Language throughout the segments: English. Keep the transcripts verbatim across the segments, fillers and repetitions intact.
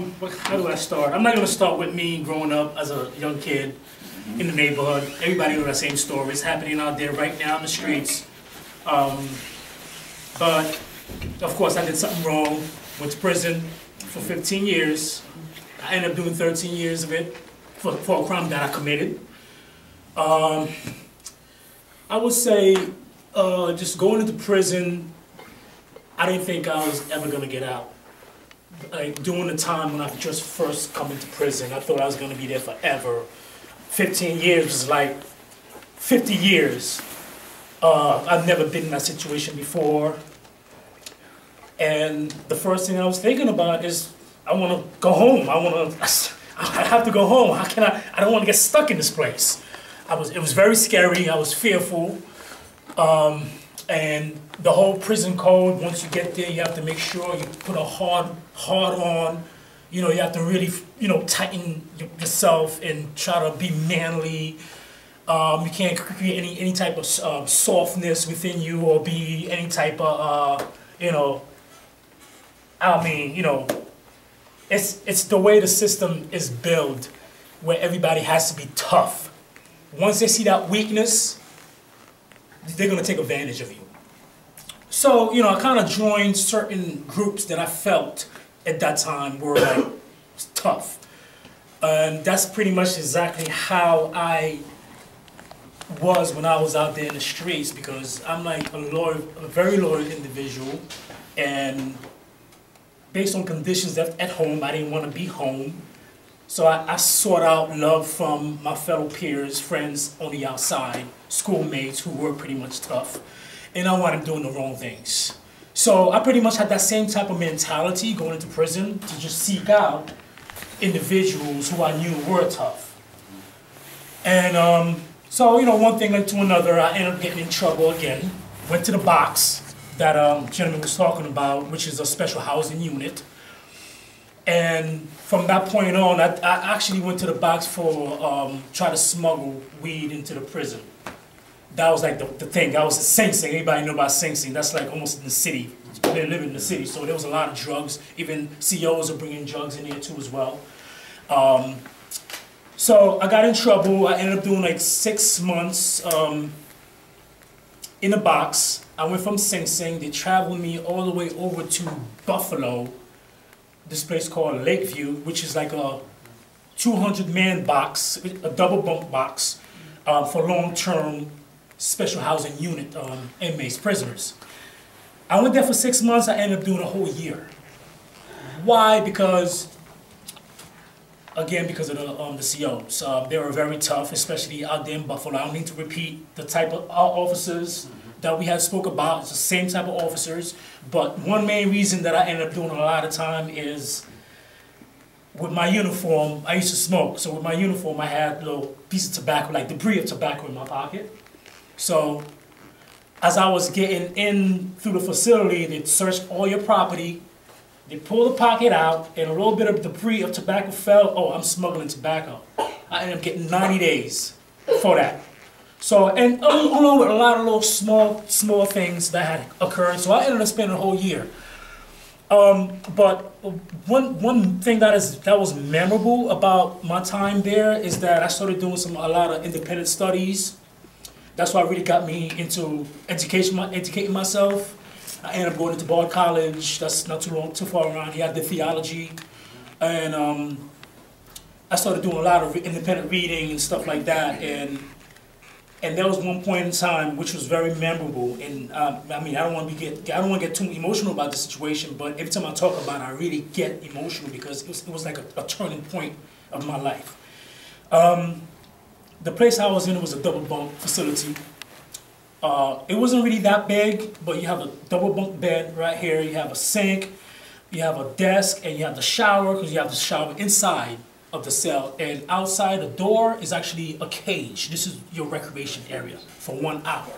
um, what, how do I start? I'm not gonna start with me growing up as a young kid in the neighborhood. Everybody knows that same story. It's happening out there right now in the streets. Um, but of course, I did something wrong. Went to prison for fifteen years. I ended up doing thirteen years of it for, for a crime that I committed. Um, I would say, uh, just going into prison, I didn't think I was ever gonna get out. Like during the time when I just first come into prison, I thought I was gonna be there forever. fifteen years was like fifty years. Uh, I've never been in that situation before. And the first thing I was thinking about is, I wanna go home. I wanna, I have to go home. How can I, I don't wanna get stuck in this place. I was, it was very scary, I was fearful. Um, and the whole prison code, once you get there, you have to make sure you put a hard, hard on. You know, you have to really, you know, tighten yourself and try to be manly. Um, you can't create any, any type of uh, softness within you or be any type of, uh, you know, I mean, you know, it's, it's the way the system is built where everybody has to be tough. Once they see that weakness, they're gonna take advantage of you. So, you know, I kind of joined certain groups that I felt at that time were like tough. And that's pretty much exactly how I was when I was out there in the streets, because I'm like a loyal, a very loyal individual, and based on conditions that at home, I didn't want to be home. So I, I sought out love from my fellow peers, friends on the outside, schoolmates who were pretty much tough, and I wanted doing the wrong things. So I pretty much had that same type of mentality going into prison to just seek out individuals who I knew were tough. And um, so, you know, one thing led to another. I ended up getting in trouble again. Went to the box that um, gentleman was talking about, which is a special housing unit. And from that point on, I, I actually went to the box for um, trying to smuggle weed into the prison. That was like the, the thing. That was the Sing Sing. Everybody know about Sing Sing. That's like almost in the city. They live in the city, so there was a lot of drugs. Even C Os are bringing drugs in here too as well. Um, so I got in trouble. I ended up doing like six months um, in the box. I went from Sing Sing. They traveled me all the way over to Buffalo, this place called Lakeview, which is like a two hundred man box, a double bunk box uh, for long-term special housing unit um, inmates, prisoners. I went there for six months. I ended up doing a whole year. Why? Because, again, because of the, um, the C Os. Uh, they were very tough, especially out there in Buffalo. I don't need to repeat the type of our officers that we had spoke about. It's the same type of officers. But one main reason that I ended up doing a lot of time is with my uniform, I used to smoke. So with my uniform, I had a little piece of tobacco, like debris of tobacco in my pocket. So as I was getting in through the facility, they searched all your property. They pulled the pocket out, and a little bit of debris of tobacco fell. Oh, I'm smuggling tobacco. I ended up getting ninety days for that. So, and along with a lot of little small, small things that had occurred, so I ended up spending a whole year. Um, but one one thing that is that was memorable about my time there is that I started doing some a lot of independent studies. That's what really got me into education, educating myself. I ended up going into Bard College. That's not too long, too far around here. I did theology, and um, I started doing a lot of independent reading and stuff like that. And and there was one point in time which was very memorable. And um, I mean, I don't want to get I don't want to get too emotional about the situation, but every time I talk about it, I really get emotional because it was, it was like a, a turning point of my life. Um, The place I was in was a double bunk facility. Uh, it wasn't really that big, but you have a double bunk bed right here. You have a sink, you have a desk, and you have the shower, because you have the shower inside of the cell. And outside the door is actually a cage. This is your recreation area for one hour.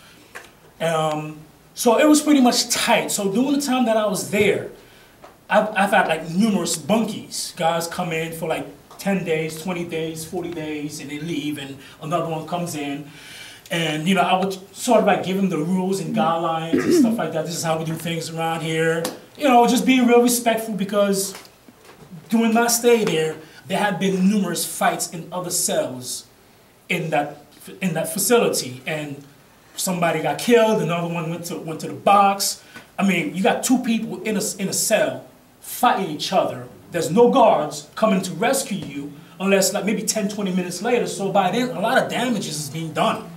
Um, so it was pretty much tight. So during the time that I was there, I've, I've had like numerous bunkies. Guys come in for like ten days, twenty days, forty days, and they leave, and another one comes in. And, you know, I would sort of like give them the rules and guidelines and stuff like that. This is how we do things around here. You know, just being real respectful, because during my stay there, there had been numerous fights in other cells in that in that facility, and somebody got killed, another one went to went to the box. I mean, you got two people in a in a cell fighting each other. There's no guards coming to rescue you unless like maybe ten, twenty minutes later. So by then, a lot of damage is being done.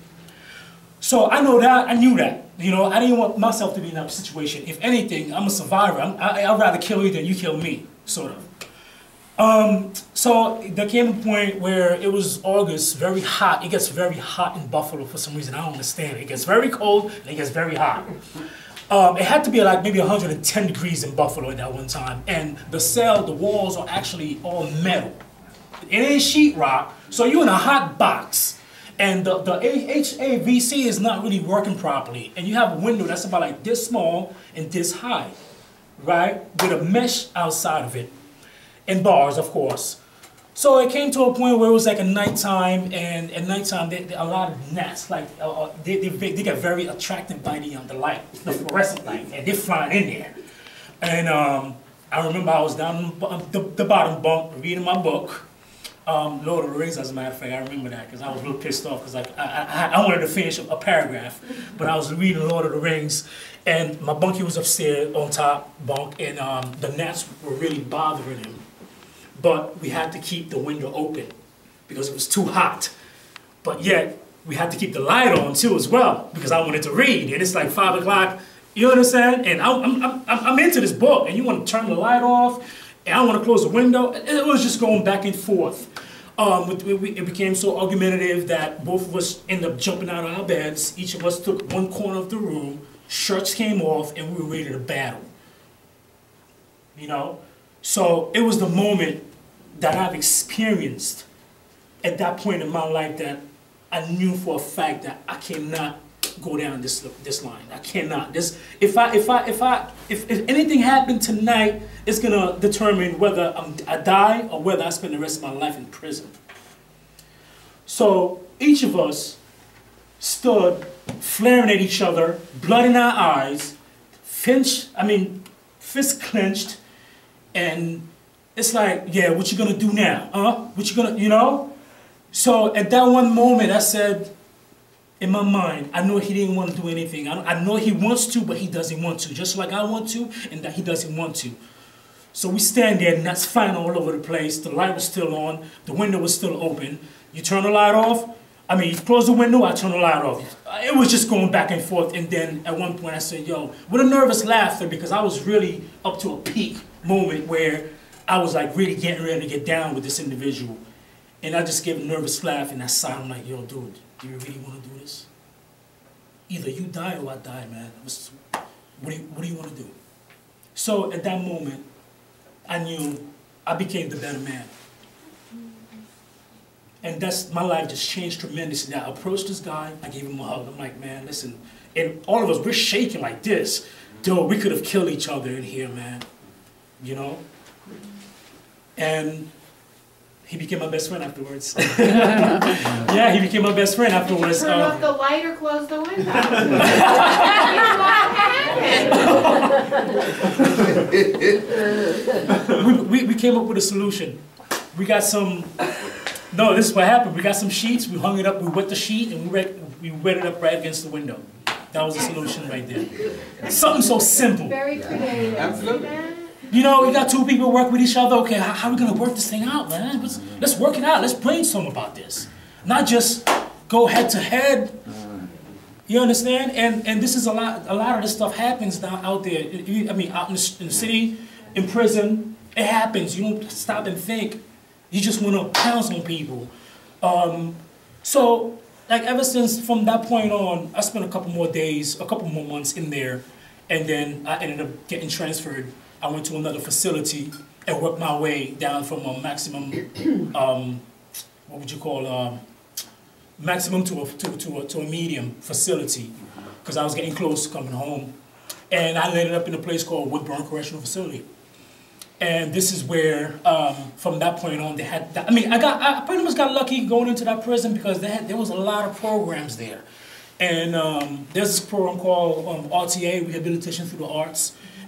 So I know that, I knew that. You know, I didn't want myself to be in that situation. If anything, I'm a survivor. I'm, I, I'd rather kill you than you kill me, sort of. Um, so there came a point where it was August, very hot. It gets very hot in Buffalo for some reason. I don't understand it. It gets very cold and it gets very hot. Um, it had to be like maybe one hundred ten degrees in Buffalo at that one time. And the cell, the walls are actually all metal. It ain't sheetrock, so you're in a hot box. And the, the H A V C is not really working properly. And you have a window that's about like this small and this high, right? With a mesh outside of it. And bars, of course. So it came to a point where it was like a nighttime, and at nighttime, they, they, a lot of gnats, like, uh, they, they, they get very attracted by the, um, the light, the fluorescent light, and they're flying in there. And um, I remember I was down the, the bottom bunk reading my book, um, Lord of the Rings, as a matter of fact. I remember that because I was real pissed off because like, I, I, I wanted to finish a, a paragraph, but I was reading Lord of the Rings, and my bunkie was upstairs on top bunk, and um, the gnats were really bothering him. But we had to keep the window open because it was too hot. But yet, we had to keep the light on too as well because I wanted to read. And it's like five o'clock, you understand? And I'm, I'm, I'm, I'm into this book, and you want to turn the light off, and I want to close the window. It was just going back and forth. Um, it became so argumentative that both of us ended up jumping out of our beds. Each of us took one corner of the room, shirts came off, and we were ready to battle. You know? So it was the moment that I've experienced at that point in my life that I knew for a fact that I cannot go down this this line. I cannot. This if I if I if I if, if anything happened tonight, it's gonna determine whether I'm, I die or whether I spend the rest of my life in prison. So each of us stood flaring at each other, blood in our eyes, finch, I mean, fist clenched, and it's like, yeah, what you gonna do now, huh? What you gonna, you know? So at that one moment, I said, in my mind, I know he didn't want to do anything. I, I know he wants to, but he doesn't want to. Just like I want to, and that he doesn't want to. So we stand there, and that's flying all over the place. The light was still on. The window was still open. You turn the light off. I mean, you close the window, I turn the light off. It was just going back and forth. And then at one point, I said, yo, with a nervous laughter, because I was really up to a peak moment where I was like really getting ready to get down with this individual. And I just gave a nervous laugh, and I sighed. I'm like, yo, dude, do you really want to do this? Either you die or I die, man. What do you, what do you want to do? So at that moment, I knew I became the better man. And that's, my life just changed tremendously. I approached this guy, I gave him a hug. I'm like, man, listen. And all of us, we're shaking like this. Dude, we could have killed each other in here, man. You know? And he became my best friend afterwards. Yeah, he became my best friend afterwards. Turn um, off the light or close the window. we, we, we came up with a solution. We got some, no, this is what happened. We got some sheets, we hung it up, we wet the sheet, and we wet, we wet it up right against the window. That was the solution right there. Something so simple. Very creative. Absolutely. You know, we got two people work with each other. Okay, how, how are we gonna work this thing out, man? Let's, let's work it out. Let's brainstorm about this. Not just go head to head. You understand? And and this is a lot. A lot of this stuff happens down out there. I mean, out in the, in the city, in prison, it happens. You don't stop and think. You just want to pounce on people. Um, so, like ever since from that point on, I spent a couple more days, a couple more months in there, and then I ended up getting transferred. I went to another facility and worked my way down from a maximum, um, what would you call, um, maximum to a, to, to, a, to a medium facility, because I was getting close to coming home. And I ended up in a place called Woodburn Correctional Facility. And this is where, um, from that point on, they had, I mean, I got, I pretty much got lucky going into that prison because they had, there was a lot of programs there. And um, there's this program called um, R T A, Rehabilitation Through the Arts.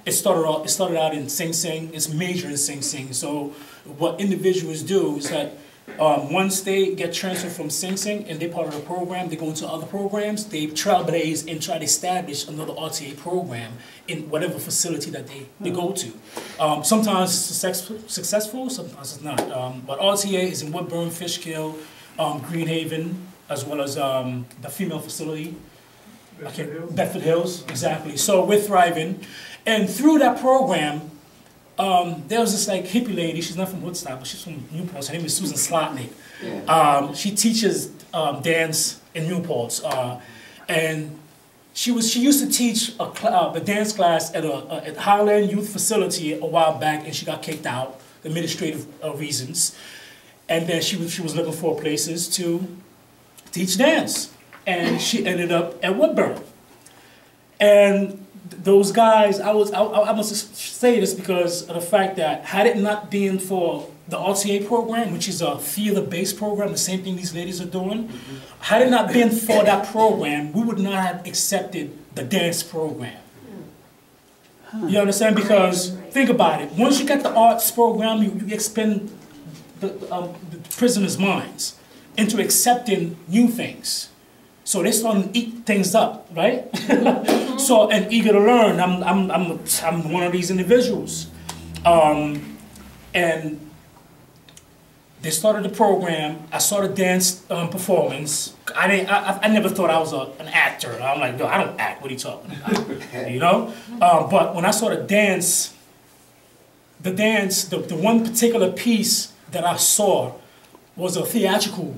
It started out, it started out in Sing Sing. It's major in Sing Sing. So what individuals do is that um, once they get transferred from Sing Sing and they're part of the program, they go into other programs, they trailblaze and try to establish another R T A program in whatever facility that they, they go to. Um, sometimes it's successful, successful, sometimes it's not. Um, but R T A is in Woodburn, Fishkill, um, Greenhaven, as well as um, the female facility. Bedford Okay, Hills. Bedford Hills, exactly. So we're thriving. And through that program, um, there was this like hippie lady, she's not from Woodstock, but she's from Newport. Her name is Susan Slotnick. Um, she teaches um, dance in Newport. Uh, and she was she used to teach a, uh, a dance class at a, a at Highland Youth Facility a while back, and she got kicked out, administrative uh, reasons. And then she was, she was looking for places to teach dance. And she ended up at Woodburn. And those guys, I was, I, I must say this because of the fact that had it not been for the R T A program, which is a theater-based program, the same thing these ladies are doing, mm-hmm. had it not been for that program, we would not have accepted the dance program. Huh. You understand? Because think about it. Once you get the arts program, you, you expend the, um, the prisoners' minds into accepting new things. So they start to eat things up, right? Mm-hmm. So, and eager to learn. I'm, I'm, I'm, I'm one of these individuals. Um, and they started the program. I started dance um, performance. I, didn't, I, I never thought I was a, an actor. I'm like, no, I don't act. What are you talking about? You know? Um, but when I started dance, the dance, the, the one particular piece that I saw was a theatrical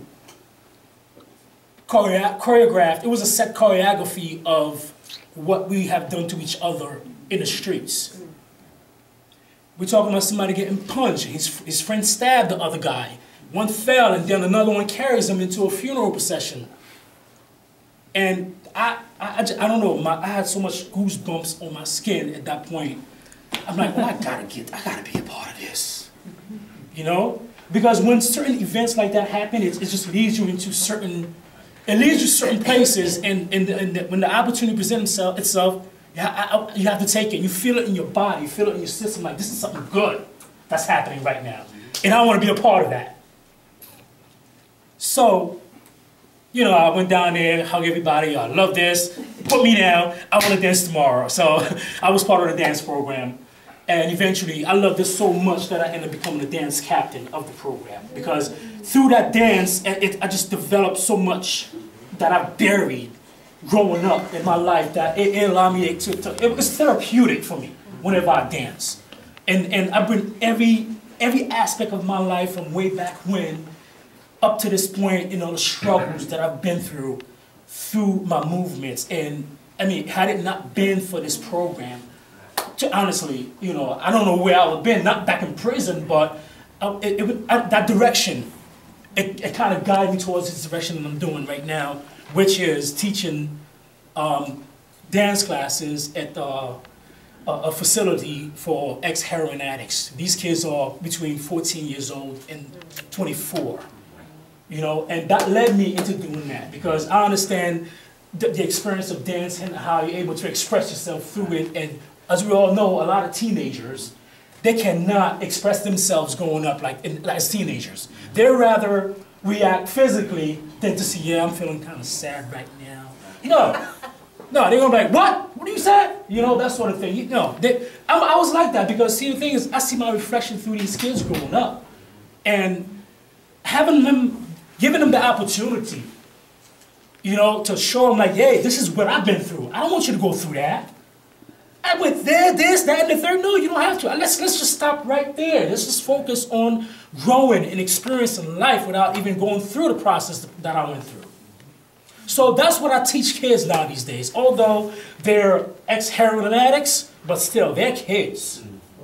Choreo choreographed. It was a set choreography of what we have done to each other in the streets. We're talking about somebody getting punched. His, his friend stabbed the other guy. One fell, and then another one carries him into a funeral procession. And I, I, I, just, I don't know, my, I had so much goosebumps on my skin at that point. I'm like, well, I gotta get, I gotta be a part of this. You know? Because when certain events like that happen, it, it just leads you into certain It leads you certain places, and, and, the, and the, when the opportunity presents itself, itself you, ha you have to take it. You feel it in your body, you feel it in your system, like this is something good that's happening right now. And I want to be a part of that. So, you know, I went down there, hug everybody, I love this, put me down, I want to dance tomorrow. So I was part of the dance program. And eventually, I loved this so much that I ended up becoming the dance captain of the program. Because through that dance, it, it, I just developed so much that I buried growing up in my life that it, it allowed me to, to, it was therapeutic for me whenever I dance. And, and I bring every, every aspect of my life from way back when up to this point, you know, the struggles that I've been through, through my movements. And I mean, had it not been for this program, to honestly, you know, I don't know where I would have been, not back in prison, but uh, it, it, uh, that direction, it, it kind of guided me towards this direction that I'm doing right now, which is teaching um, dance classes at uh, a, a facility for ex-heroin addicts. These kids are between fourteen years old and twenty-four, you know, and that led me into doing that because I understand the, the experience of dance and how you're able to express yourself through it. And as we all know, a lot of teenagers, they cannot express themselves growing up like in, as teenagers. They'd rather react physically than to say, yeah, I'm feeling kind of sad right now. You know, no, they're gonna be like, what? What are you saying? You know, that sort of thing. You know, they, I, I was like that because, see, the thing is, I see my reflection through these kids growing up. And having them, giving them the opportunity, you know, to show them like, hey, this is what I've been through. I don't want you to go through that. I went there, this, that, and the third. No, you don't have to. Let's, let's just stop right there. Let's just focus on growing and experiencing life without even going through the process that I went through. So that's what I teach kids now these days. Although they're ex-heroin addicts, but still, they're kids.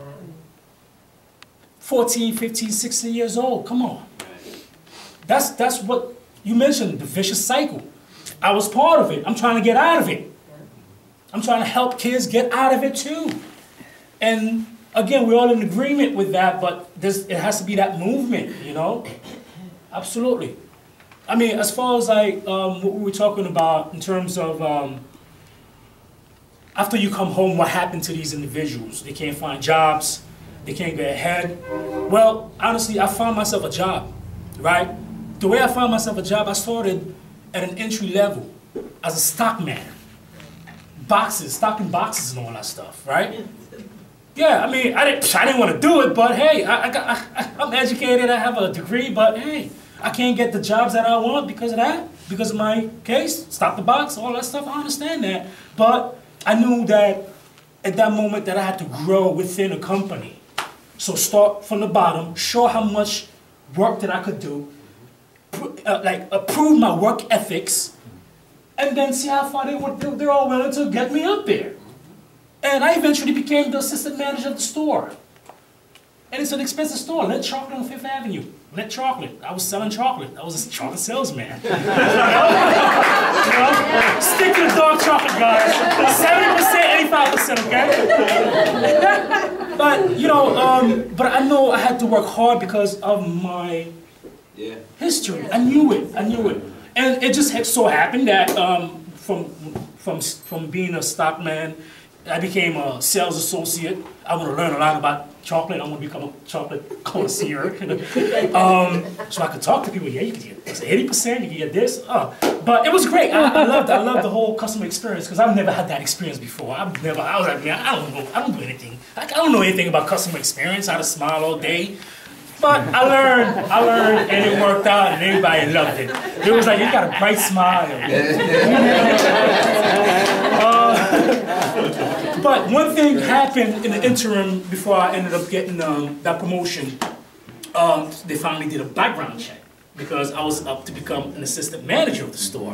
fourteen, fifteen, sixteen years old. Come on. That's, that's what you mentioned, the vicious cycle. I was part of it. I'm trying to get out of it. I'm trying to help kids get out of it too. And again, we're all in agreement with that, but there's, it has to be that movement, you know? Absolutely. I mean, as far as like um, what we were talking about in terms of, um, after you come home, what happened to these individuals? They can't find jobs, they can't get ahead. Well, honestly, I found myself a job, right? The way I found myself a job, I started at an entry level as a stockman. Boxes, stocking boxes and all that stuff, right? Yeah, I mean, I didn't, I didn't want to do it, but hey, I, I got, I, I'm educated, I have a degree, but hey, I can't get the jobs that I want because of that, because of my case, stock the box, all that stuff, I understand that. But I knew that at that moment that I had to grow within a company. So start from the bottom, show how much work that I could do, uh, like uh, prove my work ethics, and then see how far they were, they're all willing to get me up there. And I eventually became the assistant manager of the store. And it's an expensive store, Lit Chocolate on Fifth Avenue. Lit Chocolate. I was selling chocolate. I was a chocolate salesman. You know? Stick to the dark chocolate, guys. seventy percent, eighty-five percent, okay? But, you know, um, but I know I had to work hard because of my yeah. history. I knew it. I knew it. And it just so happened that um, from, from, from being a stockman, I became a sales associate. I want to learn a lot about chocolate. I want to become a chocolate connoisseur. um, so I could talk to people. Yeah, you could get this eighty percent, you can get this. Uh, but it was great. I, I loved I loved the whole customer experience because I've never had that experience before. I've never, I was like, man, I don't know, I don't do anything. I, I don't know anything about customer experience, how to smile all day. But I learned, I learned, and it worked out, and everybody loved it. It was like, you got a bright smile. uh, but one thing happened in the interim before I ended up getting um, that promotion. Um, they finally did a background check because I was up to become an assistant manager of the store.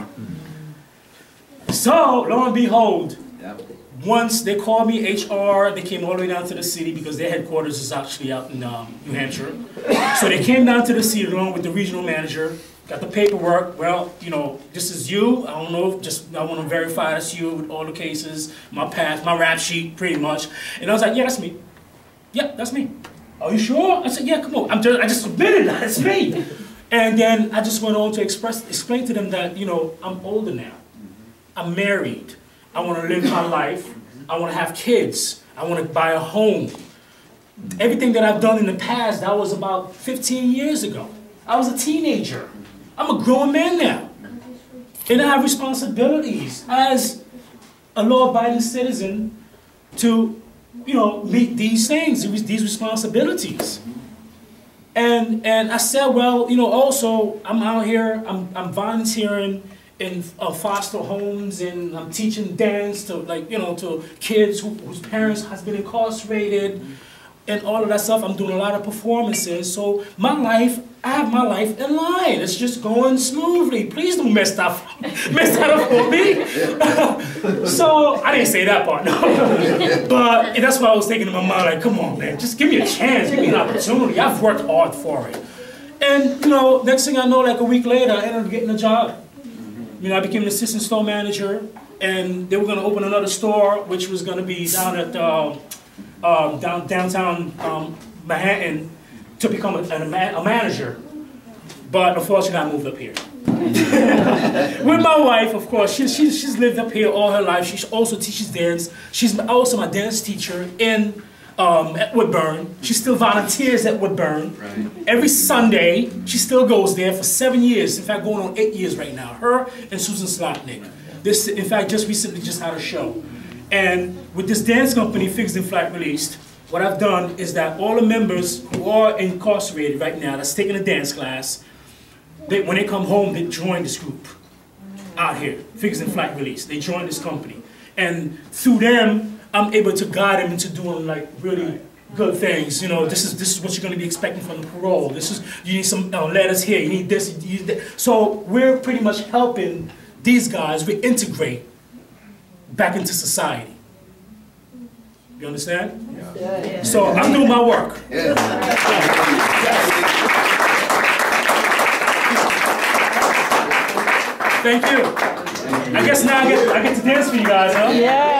So, lo and behold, once they called me, H R, they came all the way down to the city because their headquarters is actually out in um, New Hampshire. So they came down to the city along with the regional manager, got the paperwork. Well, you know, this is you. I don't know, just I want to verify that's you with all the cases, my past, my rap sheet, pretty much. And I was like, yeah, that's me. Yeah, that's me. Are you sure? I said, yeah, come on. I'm just, I just submitted that. It's me. And then I just went on to express, explain to them that, you know, I'm older now. I'm married. I want to live my life. I want to have kids. I want to buy a home. Everything that I've done in the past, that was about fifteen years ago. I was a teenager. I'm a grown man now. And I have responsibilities as a law-abiding citizen to, you know, meet these things, these responsibilities. And, and I said, well, you know, also, I'm out here, I'm, I'm volunteering in uh, foster homes, and I'm teaching dance to, like, you know, to kids who, whose parents has been incarcerated, and all of that stuff. I'm doing a lot of performances. So my life, I have my life in line. It's just going smoothly. Please don't mess that, mess that up for me. So I didn't say that part, no. But that's what I was thinking in my mind, like, come on, man, just give me a chance, give me an opportunity. I've worked hard for it. And, you know, next thing I know, like a week later, I ended up getting a job. You know, I became an assistant store manager, and they were going to open another store, which was going to be down at uh, um, down downtown um, Manhattan, to become a, a, a manager. But unfortunately, I moved up here. With my wife, of course, she, she, she's lived up here all her life. She also teaches dance. She's also my dance teacher in Um, at Woodburn. She still volunteers at Woodburn. Right. Every Sunday, she still goes there for seven years. In fact, going on eight years right now. Her and Susan Slotnick. This, in fact, just recently just had a show. And with this dance company, Fixed and Flat Released, what I've done is that all the members who are incarcerated right now, that's taking a dance class, they, when they come home, they join this group out here, Fixed and Flat Released. They join this company. And through them, I'm able to guide them into doing like really good things. You know, this is this is what you're going to be expecting from the parole. This is, you need some uh, letters here. You need this. You need that. So we're pretty much helping these guys reintegrate back into society. You understand? Yeah. Yeah. So I'm doing my work. Yeah. Thank you. I guess now I get I get to dance for you guys, huh? Yeah.